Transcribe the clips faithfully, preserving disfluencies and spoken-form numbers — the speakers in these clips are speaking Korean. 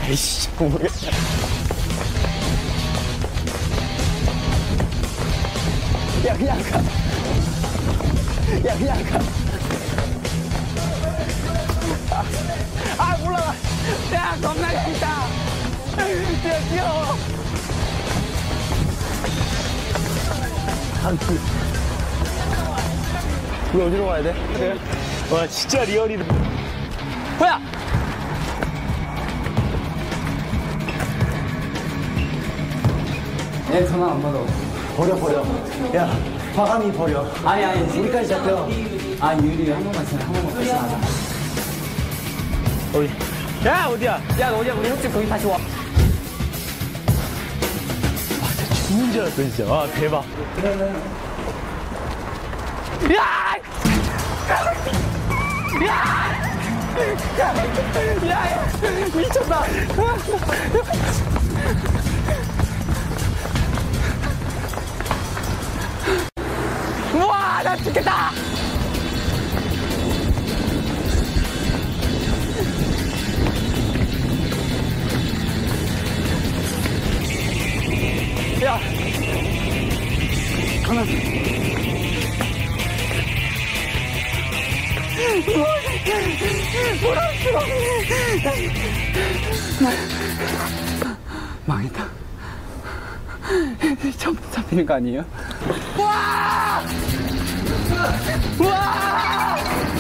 아이씨, 모르겠다. 야, 그냥 가. 야, 그냥 가. 아, 아 올라가. 야, 겁나 재밌다. 뛰어, 뛰어. 우리 어디로 가야 돼? 그래. 와, 진짜 리얼이다. 뭐야? 얘 전화 안 받아. 버려, 버려. 야, 과감히 버려. 아니, 아니, 우리까지 잡혀. 아, 유리 한 번만 치면 한 번만 같이 나가. 어디? 야, 어디야? 야, 너 어디야? 우리 흑집 거기 다시 와. 아, 진짜 죽는 줄 알았어, 진짜. 와, 대박. 야! 야! 야! 야! 미쳤다! 우와, 나 죽겠다! 야! 가만. 뭐랄 수가 없네. 망했다. 처음 잡히는 거 아니에요? 와! 와!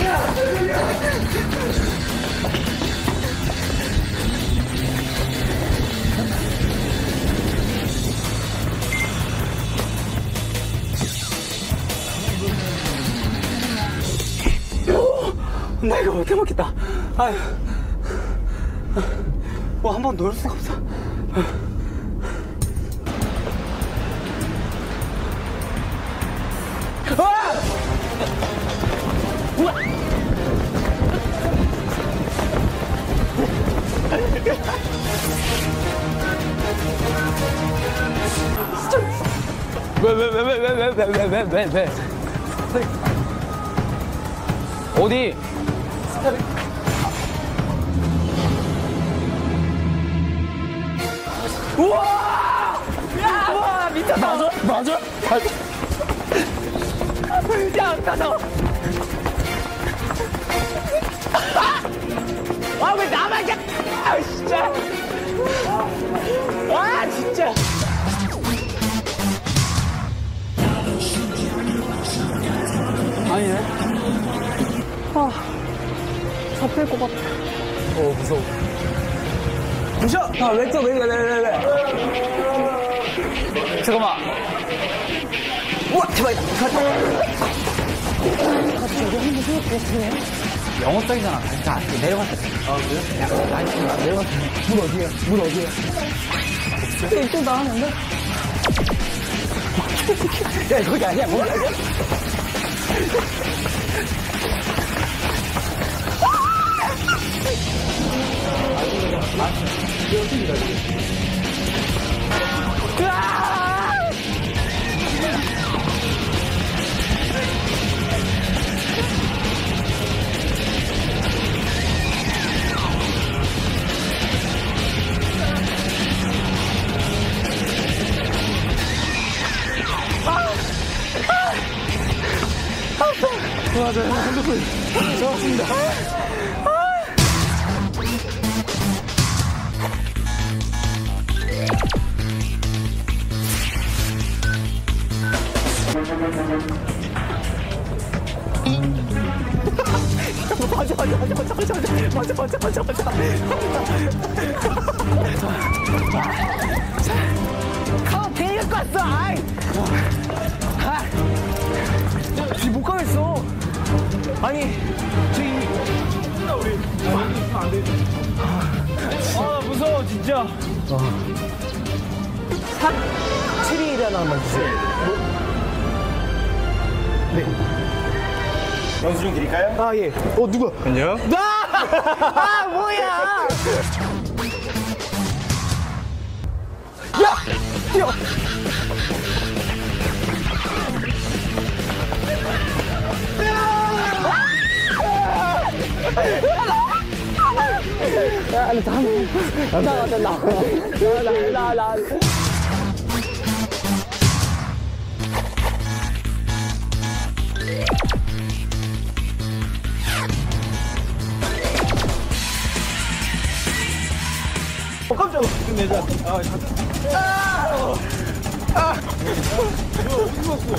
나 이거 못해 먹겠다. 아유. 뭐 한 번 놓을 수가 없어. 와! 우와! 왜, 왜, 왜, 왜, 왜, 왜, 왜, 왜, 왜, 왜? 어디? 우와! 야! 우와, 미쳤다! 맞아? 맞아? 야, 가자! 아, 왜 나만 가? 아, 진짜! 아, 진짜! 아니네. 아, 잡힐 것 같아. 어, 무서워. 부셔! 아, 왜 또, 왜, 왜, 왜, 왜, 왜. 잠깐만. 우와, 대박이다. 가자. 영업적이잖아. 자, 내려갔다. 아, 그래요? 야, 아니, 내려갔다. 문 어디야? 문 어디야? 이쪽 나가는데? 야, 거기 아니야, 문 아니야? 맞아요, 핸드폰 좋았습니다. 맞아, 맞아, 맞아, 맞아, 맞아, 맞아, 맞아, 맞아, 맞아. 가, 개 갖고 왔어, 아이. 아, 지금 못 가겠어. 아니, 저기. 우리. 안 되지. 아, 나 무서워, 진짜. 사, 칠이일 하나만 주세요. 뭐? 네. 영수증 드릴까요? 아, 예. 어, 누가? 안녕. 나! 아, 뭐야! 야! 뛰어! 야! 야, 나, 나, 나, 나, 나, 나, 나, 나. 어, 깜짝아. 끝내자. 아, 잠깐. 아! 아! 이거 어디 갔어?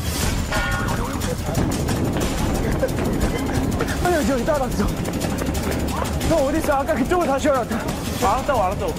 아니, 저기 따라왔어. 너 어딨어? 아까 그쪽으로 다시 와라. 알았다고, 알았다고.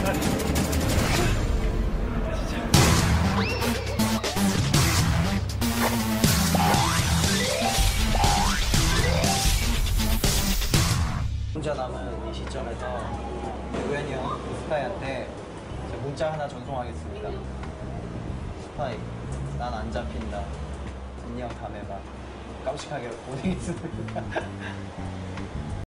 혼자 남은 이 시점에서 우연히 형 스파이한테 제가 문자 하나 전송하겠습니다. 스파이, 난 안 잡힌다. 안녕, 다음에 봐. 깜찍하게 보내겠습니다.